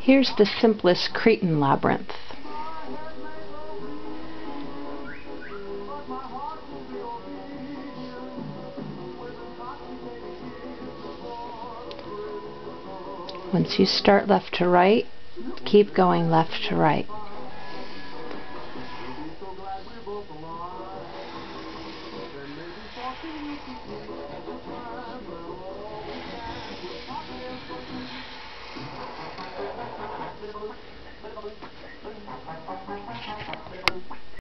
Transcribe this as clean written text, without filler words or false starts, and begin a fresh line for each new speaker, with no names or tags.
Here's the simplest Cretan labyrinth. Once you start left to right, keep going left to right.